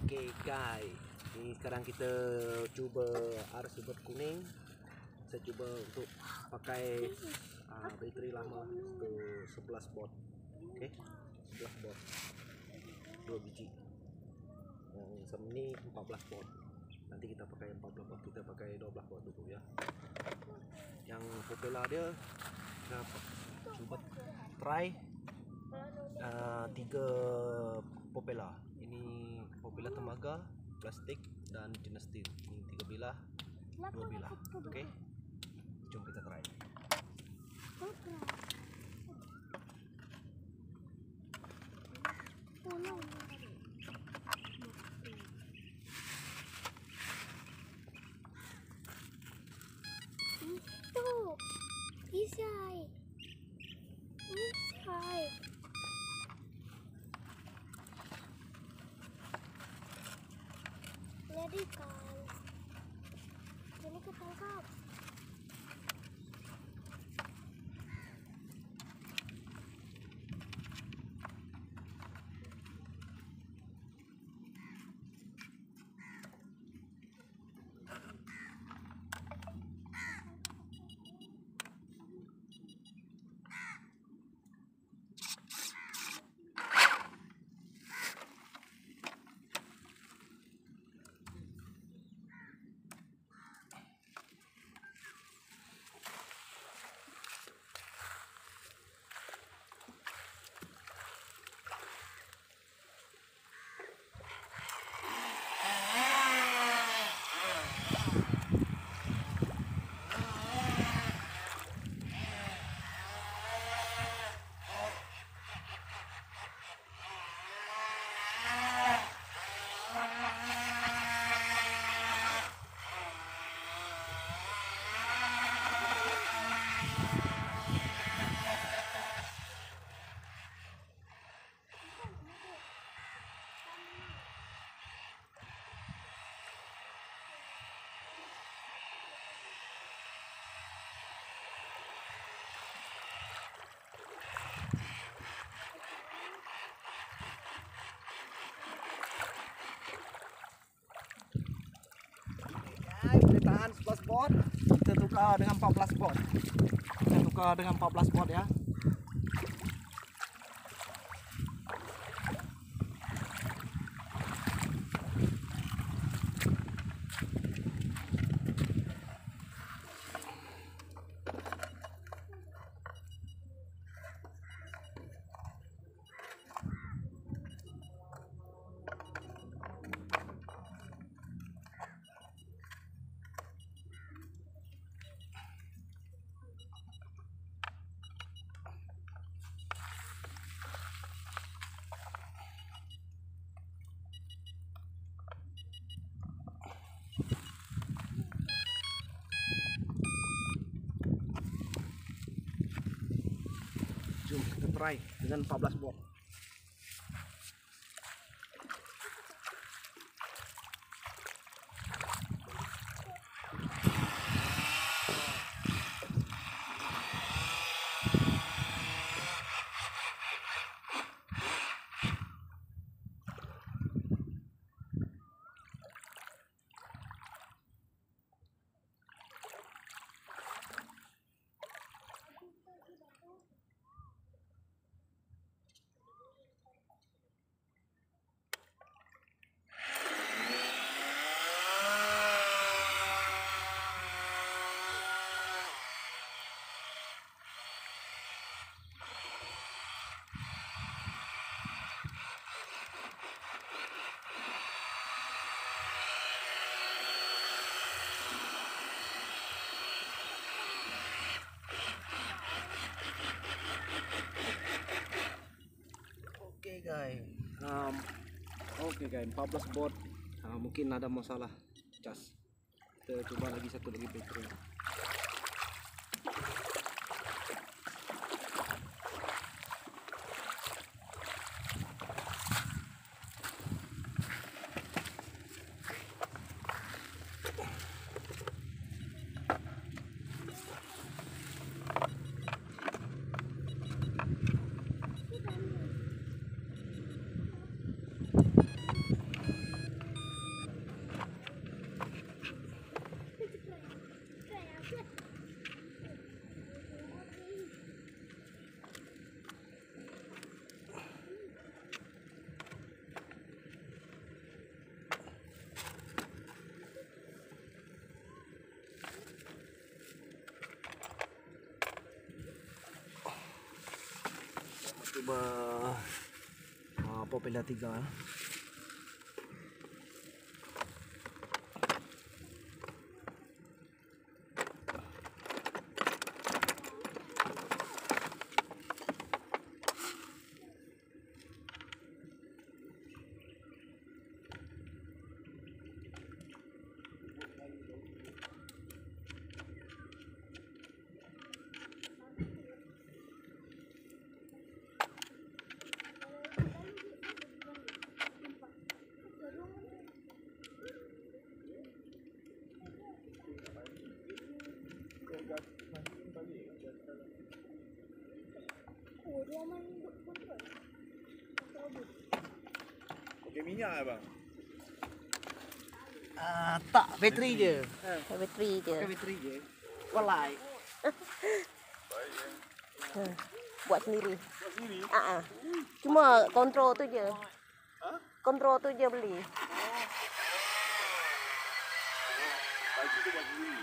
Okay guys, ini sekarang kita cuba RC kuning. Saya cuba untuk pakai bateri lama itu 11 volt. Okay, 11 volt 2 biji. Yang sama ni 14 volt. Nanti kita pakai 14 volt, kita pakai 12 volt dulu ya. Yang popular dia kita cuba try 3 popular. Ini popular temaga, plastik dan jenis steel. Ini 3 bilah, 2 bilah. Okey. Jom kita try. Itu isai. Jadi kan, ini ketangkap. Boleh tahan 11 volt. Kita tukar dengan 14 volt. Kita tukar dengan 14 volt ya. Jom kita try dengan 14 volt. Oke guys, 14 volt. Mungkin ada masalah cas. Kita coba lagi satu lagi bateri. coba Popular 3. Oh, dia main betul. Pakai minyak lah bang. Tak, bateri je. Bateri je. Pakai bateri je. Walai. Buat sendiri. Buat sendiri? Cuma kontrol tu je. Kontrol tu je beli. Baju tu buat sendiri.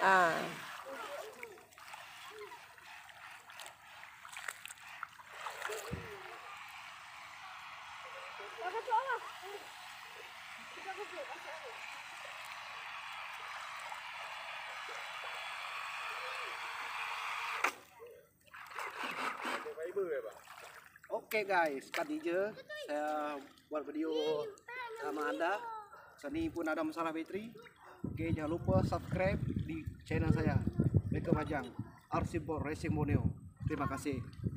Pakai fiber ya bang? Oke guys, tadi je saya buat video sama anda. Sini pun ada masalah bateri. Oke, jangan lupa subscribe di channel saya, Beka Majang, RC Board Racing Borneo. Terima kasih.